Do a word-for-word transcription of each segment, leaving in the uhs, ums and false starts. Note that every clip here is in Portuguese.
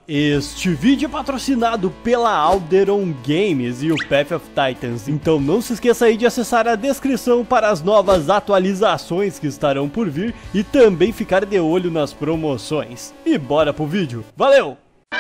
Este vídeo é patrocinado pela Alderon Games e o Path of Titans, então não se esqueça aí de acessar a descrição para as novas atualizações que estarão por vir e também ficar de olho nas promoções. E bora pro vídeo, valeu!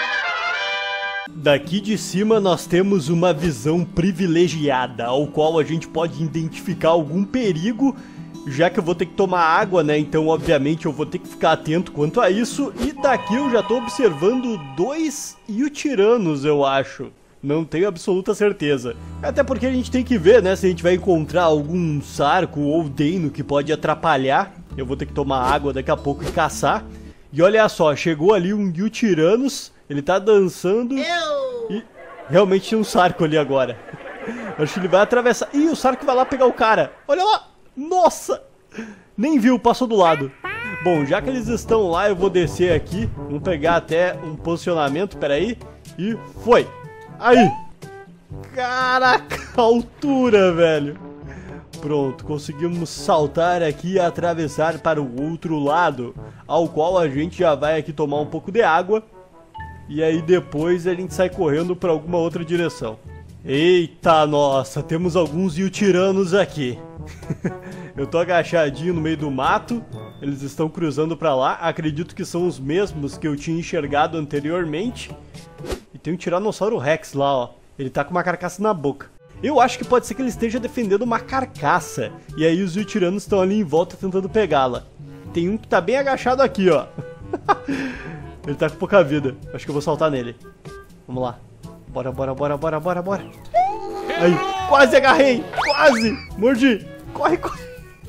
Daqui de cima nós temos uma visão privilegiada, ao qual a gente pode identificar algum perigo, já que eu vou ter que tomar água, né, então obviamente eu vou ter que ficar atento quanto a isso. E daqui eu já tô observando dois Yutiranos, eu acho. Não tenho absoluta certeza. Até porque a gente tem que ver, né, se a gente vai encontrar algum Sarco ou Deino que pode atrapalhar. Eu vou ter que tomar água daqui a pouco e caçar. E olha só, chegou ali um Yutiranos, ele tá dançando e realmente tinha um Sarco ali agora. Acho que ele vai atravessar. Ih, o Sarco vai lá pegar o cara. Olha lá! Nossa! Nem viu, passou do lado. Bom, já que eles estão lá, eu vou descer aqui. Vamos pegar até um posicionamento, peraí. E foi! Aí! Caraca, a altura, velho! Pronto, conseguimos saltar aqui e atravessar para o outro lado, ao qual a gente já vai aqui tomar um pouco de água. E aí depois a gente sai correndo para alguma outra direção. Eita, nossa, temos alguns Yutiranos aqui. Eu tô agachadinho no meio do mato, eles estão cruzando pra lá, acredito que são os mesmos que eu tinha enxergado anteriormente. E tem um Tiranossauro Rex lá, ó, ele tá com uma carcaça na boca. Eu acho que pode ser que ele esteja defendendo uma carcaça, e aí os Yutiranos estão ali em volta tentando pegá-la. Tem um que tá bem agachado aqui, ó. Ele tá com pouca vida, acho que eu vou saltar nele. Vamos lá. Bora, bora, bora, bora, bora, bora. Aí, quase agarrei, quase, mordi. Corre, corre.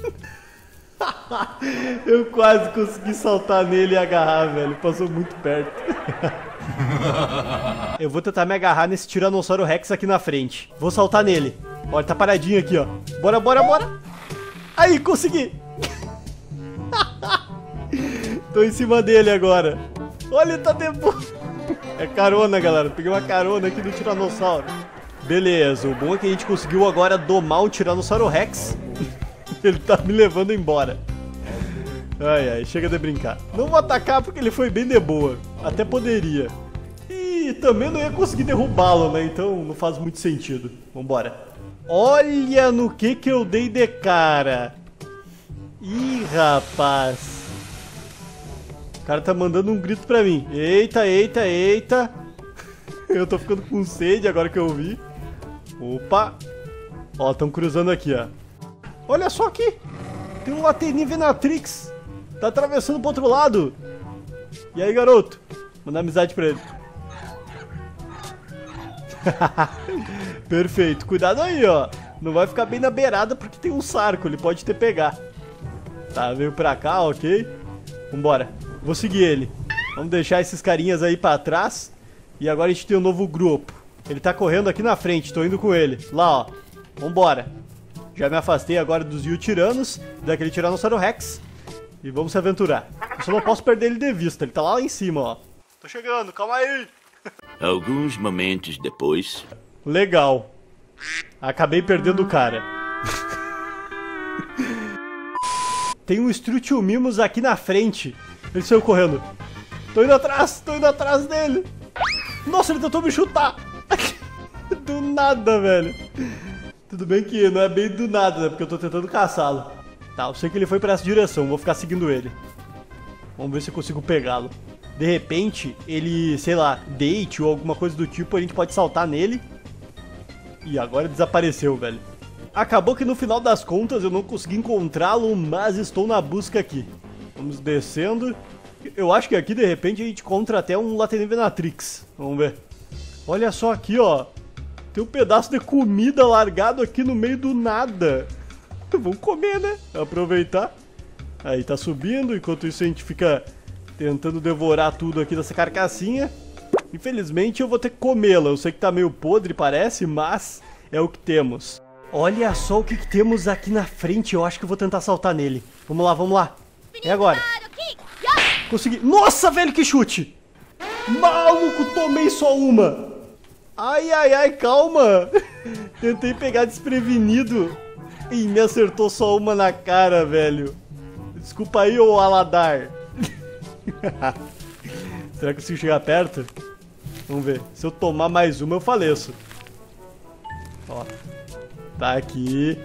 Eu quase consegui saltar nele e agarrar, velho. Passou muito perto. Eu vou tentar me agarrar nesse Tiranossauro Rex aqui na frente. Vou saltar nele. Olha, tá paradinho aqui, ó. Bora, bora, bora. Aí, consegui. Tô em cima dele agora. Olha, ele tá de boa. É carona, galera. Peguei uma carona aqui do Tiranossauro. Beleza, o bom é que a gente conseguiu agora domar o Tiranossauro Rex. Ele tá me levando embora. Ai, ai, chega de brincar. Não vou atacar porque ele foi bem de boa. Até poderia. E também não ia conseguir derrubá-lo, né? Então não faz muito sentido. Vambora. Olha no que que eu dei de cara. Ih, rapaz. O cara tá mandando um grito pra mim. Eita, eita, eita. Eu tô ficando com sede agora que eu vi. Opa. Ó, estão cruzando aqui, ó. Olha só aqui. Tem um Lateni Venatrix. Tá atravessando pro outro lado. E aí, garoto? Mandar amizade pra ele. Perfeito. Cuidado aí, ó. Não vai ficar bem na beirada porque tem um Sarco. Ele pode te pegar. Tá, veio pra cá, ok. Vambora. Vou seguir ele. Vamos deixar esses carinhas aí pra trás. E agora a gente tem um novo grupo. Ele tá correndo aqui na frente, tô indo com ele. Lá, ó. Vambora. Já me afastei agora dos Yutiranos, daquele Tiranossauro Rex. E vamos se aventurar. Eu só não posso perder ele de vista, ele tá lá em cima, ó. Tô chegando, calma aí. Alguns momentos depois. Legal. Acabei perdendo o cara. Tem um Struthiomimus aqui na frente. Ele saiu correndo. Tô indo atrás, tô indo atrás dele. Nossa, ele tentou me chutar. Do nada, velho. Tudo bem que não é bem do nada, né? Porque eu tô tentando caçá-lo. Tá, eu sei que ele foi pra essa direção. Vou ficar seguindo ele. Vamos ver se eu consigo pegá-lo. De repente, ele, sei lá, deite ou alguma coisa do tipo, a gente pode saltar nele. E agora desapareceu, velho. Acabou que no final das contas eu não consegui encontrá-lo, mas estou na busca aqui. Vamos descendo. Eu acho que aqui, de repente, a gente encontra até um Lateni Venatrix. Vamos ver. Olha só aqui, ó. Tem um pedaço de comida largado aqui no meio do nada. Vamos comer, né? Aproveitar. Aí, tá subindo. Enquanto isso, a gente fica tentando devorar tudo aqui dessa carcassinha. Infelizmente, eu vou ter que comê-la. Eu sei que tá meio podre, parece, mas é o que temos. Olha só o que, que temos aqui na frente. Eu acho que eu vou tentar saltar nele. Vamos lá, vamos lá. É agora. Consegui. Nossa, velho, que chute! Maluco, tomei só uma. Ai, ai, ai, calma. Tentei pegar desprevenido e me acertou só uma na cara, velho. Desculpa aí, ô Aladar. Será que eu consigo chegar perto? Vamos ver. Se eu tomar mais uma, eu faleço. Ó. Tá aqui.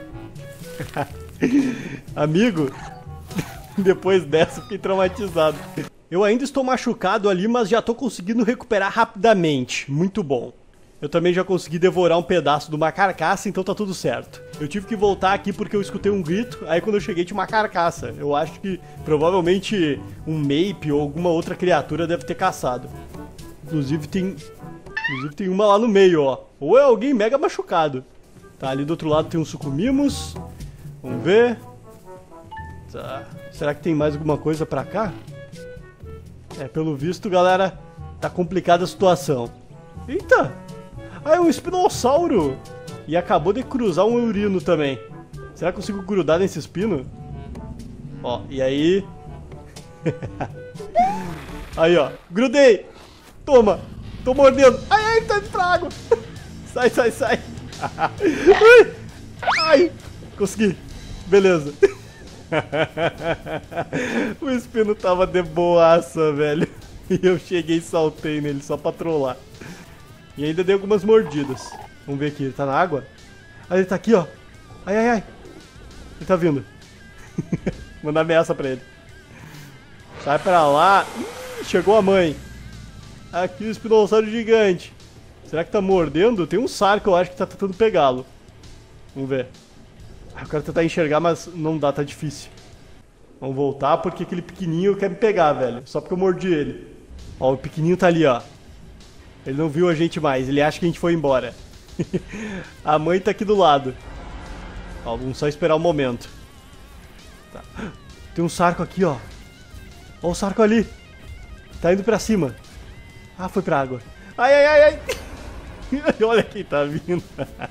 Amigo, depois dessa fiquei traumatizado. Eu ainda estou machucado ali, mas já tô conseguindo recuperar rapidamente. Muito bom. Eu também já consegui devorar um pedaço de uma carcaça, então tá tudo certo. Eu tive que voltar aqui porque eu escutei um grito, aí quando eu cheguei tinha uma carcaça. Eu acho que provavelmente um Mape ou alguma outra criatura deve ter caçado. Inclusive tem... Inclusive tem uma lá no meio, ó. Ou é alguém mega machucado. Tá, ali do outro lado tem uns sucumimos. Vamos ver. Tá. Será que tem mais alguma coisa pra cá? É, pelo visto, galera, tá complicada a situação. Eita! Ah, é um espinossauro! E acabou de cruzar um urino também. Será que eu consigo grudar nesse espino? Ó, e aí... Aí, ó. Grudei! Toma! Tô mordendo! Ai, ai, tá indo pra água! Sai, sai, sai! Ai! Ai! Consegui! Beleza! O espino tava de boaça, velho. E eu cheguei e saltei nele só pra trollar. E ainda dei algumas mordidas. Vamos ver aqui, ele tá na água? Ah, ele tá aqui, ó. Ai, ai, ai. Ele tá vindo. Mandar ameaça pra ele. Sai pra lá. Ih, chegou a mãe. Aqui o espinossauro gigante. Será que tá mordendo? Tem um sarco, eu acho que tá tentando pegá-lo. Vamos ver. Eu quero tentar enxergar, mas não dá, tá difícil. Vamos voltar porque aquele pequenininho quer me pegar, velho. Só porque eu mordi ele. Ó, o pequenininho tá ali, ó. Ele não viu a gente mais, ele acha que a gente foi embora. A mãe tá aqui do lado. Ó, vamos só esperar um momento. Tá. Tem um sarco aqui, ó. Ó o sarco ali. Tá indo pra cima. Ah, foi pra água. Ai, ai, ai, ai. Olha quem tá vindo.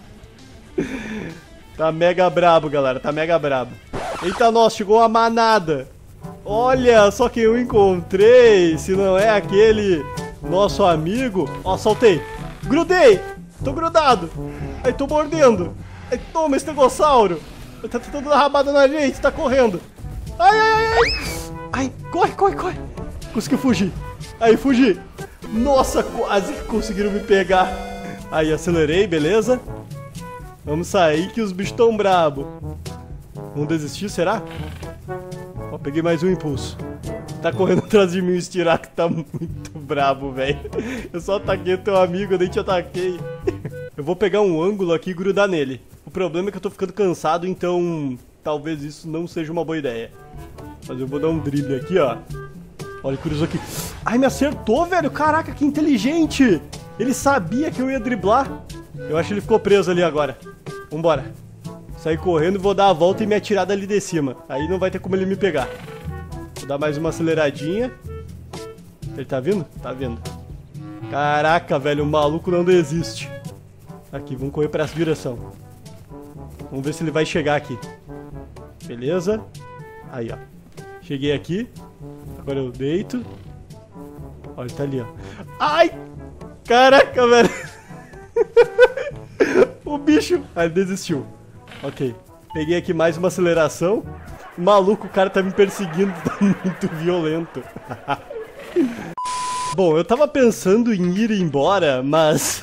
Tá mega brabo, galera. Tá mega brabo. Eita, nossa, chegou uma manada. Olha só quem eu encontrei. Se não é aquele nosso amigo. Ó, saltei. Grudei. Tô grudado. Aí, tô mordendo. Aí, toma esse negossauro. Tá tentando dar rabada na gente. Tá correndo. Ai, ai, ai, ai. Ai, corre, corre, corre. Consegui fugir. Aí, fugi. Nossa, quase que conseguiram me pegar. Aí, acelerei, beleza. Vamos sair que os bichos tão brabo. Vamos desistir, será? Ó, peguei mais um impulso. Tá correndo atrás de mim o Estirak, tá muito brabo, velho. Eu só ataquei o teu amigo, eu nem te ataquei. Eu vou pegar um ângulo aqui e grudar nele. O problema é que eu tô ficando cansado, então talvez isso não seja uma boa ideia. Mas eu vou dar um drible aqui, ó. Olha, ele cruzou aqui. Ai, me acertou, velho. Caraca, que inteligente. Ele sabia que eu ia driblar. Eu acho que ele ficou preso ali agora. Vambora. Sair correndo e vou dar a volta e me atirar dali de cima. Aí não vai ter como ele me pegar. Vou dar mais uma aceleradinha. Ele tá vindo? Tá vindo. Caraca, velho, o maluco não desiste. Aqui, vamos correr pra essa direção. Vamos ver se ele vai chegar aqui. Beleza. Aí, ó. Cheguei aqui. Agora eu deito. Olha, ele tá ali, ó. Ai! Caraca, velho. O bicho... Ah, ele desistiu. Ok. Peguei aqui mais uma aceleração. Maluco, o cara tá me perseguindo. Tá muito violento. Bom, eu tava pensando em ir embora, mas...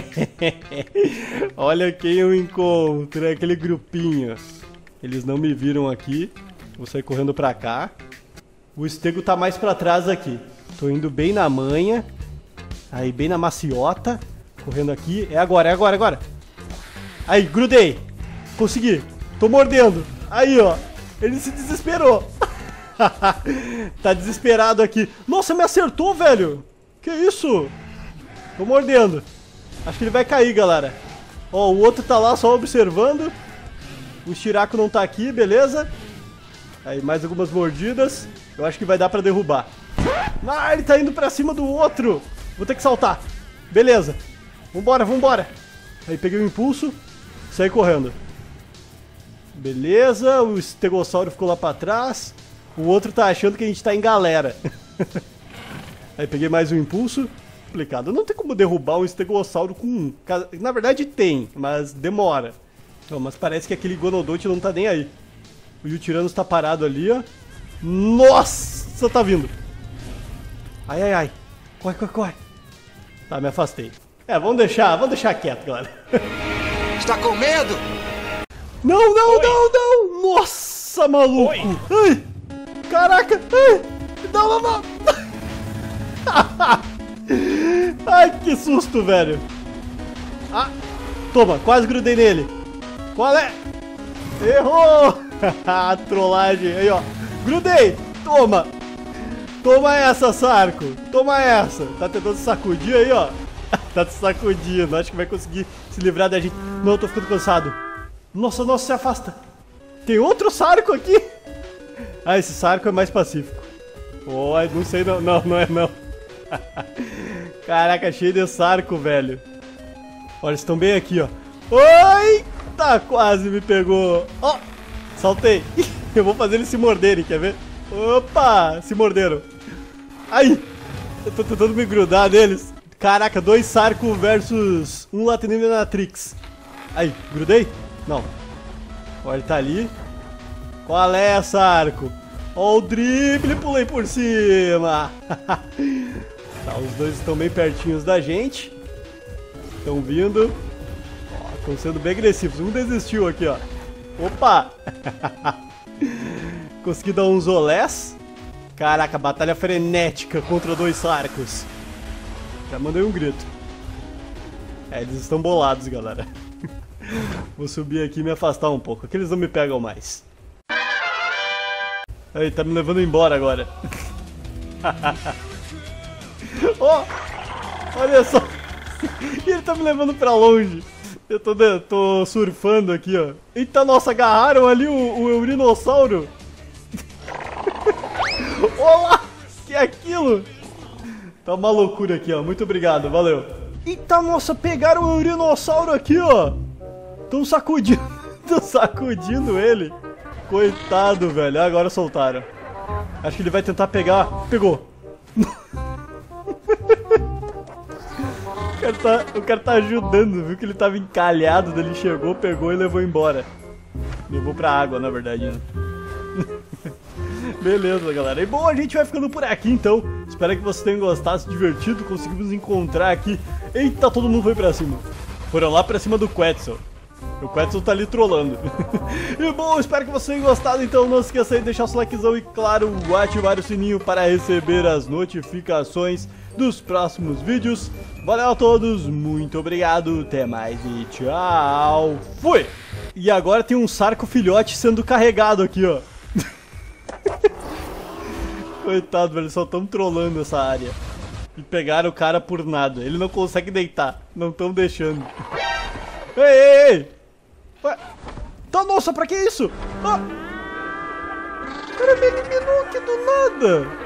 Olha quem eu encontro. É aquele grupinho. Eles não me viram aqui. Vou sair correndo pra cá. O estego tá mais pra trás aqui. Tô indo bem na manha. Aí, bem na maciota. Correndo aqui. É agora, é agora, é agora. Aí, grudei. Consegui. Tô mordendo. Aí, ó. Ele se desesperou. Tá desesperado aqui. Nossa, me acertou, velho. Que isso? Tô mordendo. Acho que ele vai cair, galera. Ó, o outro tá lá só observando. O Shirako não tá aqui, beleza. Aí, mais algumas mordidas. Eu acho que vai dar pra derrubar. Ah, ele tá indo pra cima do outro. Vou ter que saltar. Beleza. Vambora, vambora. Aí, peguei o impulso. Saí correndo. Beleza, o estegossauro ficou lá pra trás. O outro tá achando que a gente tá em galera. Aí peguei mais um impulso. Complicado, não tem como derrubar um estegossauro com um. Na verdade tem, mas demora. Então, mas parece que aquele Gonodonte não tá nem aí. O Yutiranos tá parado ali, ó. Nossa, tá vindo. Ai, ai, ai. Corre, corre, corre. Tá, me afastei. É, vamos deixar, vamos deixar quieto, galera. Está com medo? Não, não, Oi. não, não! Nossa, maluco! Oi. Ai! Caraca! Ai! Não, não, não! Ai, que susto, velho! Ah! Toma, quase grudei nele! Qual é? Errou! Trollagem! Aí, ó! Grudei! Toma! Toma essa, Sarco! Toma essa! Tá tentando sacudir aí, ó! Tá te sacudindo, acho que vai conseguir se livrar da gente. Não, eu tô ficando cansado. Nossa, nossa, se afasta. Tem outro Sarco aqui. Ah, esse Sarco é mais pacífico. Oh, não sei não, não, não é não. Caraca, cheio de Sarco, velho. Olha, eles estão bem aqui, ó. Oi! Tá, quase me pegou. Ó, oh, saltei. Eu vou fazer eles se morderem, quer ver? Opa, se morderam. Aí, eu tô tentando me grudar neles. Caraca, dois Sarco versus um Latinatrix. Aí, grudei? Não. Olha, ele tá ali. Qual é, Sarco? Ó o drible, pulei por cima. Tá, os dois estão bem pertinhos da gente. Estão vindo. Estão sendo bem agressivos. Um desistiu aqui, ó. Opa! Consegui dar uns olés. Caraca, batalha frenética contra dois Sarcos. Já mandei um grito. É, eles estão bolados, galera. Vou subir aqui e me afastar um pouco. Aqui eles não me pegam mais. Aí, tá me levando embora agora. Oh, olha só. Ele tá me levando pra longe. Eu tô, de... tô surfando aqui, ó. Eita, nossa, agarraram ali o, o Eurinossauro. Olá, que é aquilo? Tá uma loucura aqui, ó. Muito obrigado, valeu. Eita, nossa, pegaram o Eurinossauro aqui, ó. Tão sacudindo, tão sacudindo ele. Coitado, velho. Agora soltaram. Acho que ele vai tentar pegar. Pegou. O cara tá, o cara tá ajudando, viu que ele tava encalhado, daí ele chegou, pegou e levou embora. Levou pra água, na verdade, né? Beleza, galera. E bom, a gente vai ficando por aqui, então. Espero que vocês tenham gostado, se divertido. Conseguimos encontrar aqui. Eita, todo mundo foi pra cima. Foram lá pra cima do Quetzal. O Quetzal tá ali trollando. E bom, espero que vocês tenham gostado. Então não se esqueça de deixar o seu likezão e, claro, ativar o sininho para receber as notificações dos próximos vídeos. Valeu a todos, muito obrigado, até mais e tchau. Fui! E agora tem um Sarco filhote sendo carregado aqui, ó. Coitado, velho, só tão trolando essa área. E pegaram o cara por nada. Ele não consegue deitar, não estão deixando. Ei, ei, ei! Ué? Tá, nossa, pra que isso? Ah! O cara me eliminou aqui do nada!